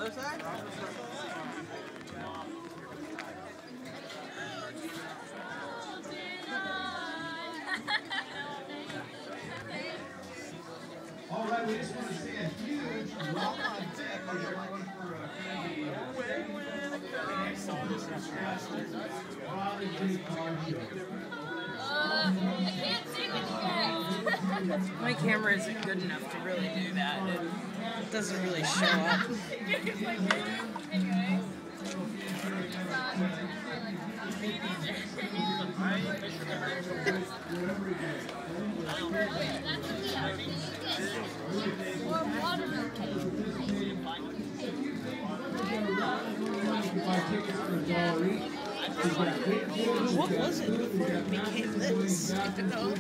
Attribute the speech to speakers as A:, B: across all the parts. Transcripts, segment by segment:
A: Other side?
B: All right, we just want to say a huge welcome to everyone for
C: I can't see with you guys.
D: My camera isn't good enough to really do that. It doesn't really show up. What was it before it became this? I don't know.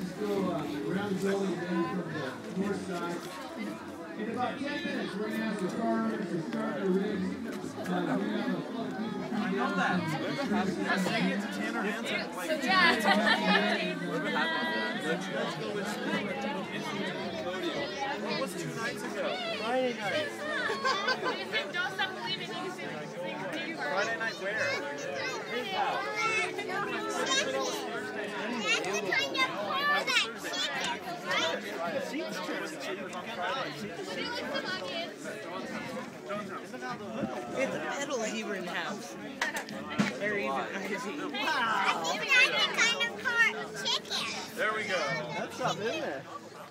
B: In about 10 minutes, we're going to have the cars to start the race.
A: I know that. I sang it to Tanner Hansen.
C: So yeah.
A: What was 2 nights ago? Friday night.
C: Don't stop believing you can sing.
A: Friday night where? His house.
D: It's metal even house. Or even Ivy.
C: Wow.
A: There we go. That's something, isn't it?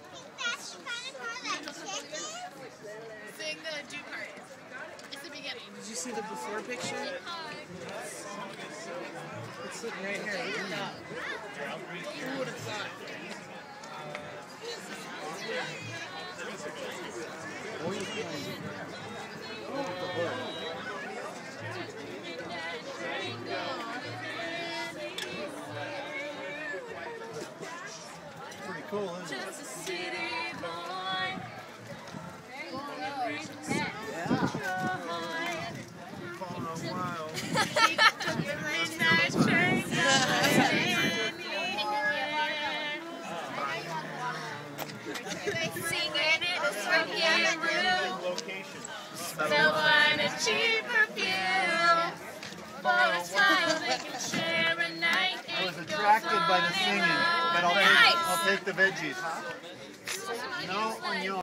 C: Sing the Jew part. It's the beginning.
D: Did you see the before picture? It's sitting right here. Look at that. Who would have thought?
A: Pretty cool, isn't it?
C: Just a city boy.
A: Falling a while.
C: Singing it is freaking rude.
A: Location.
C: They'll find a cheaper view. For a smile they can share a night.
E: I was attracted by the singing, but I'll take the veggies. No, on your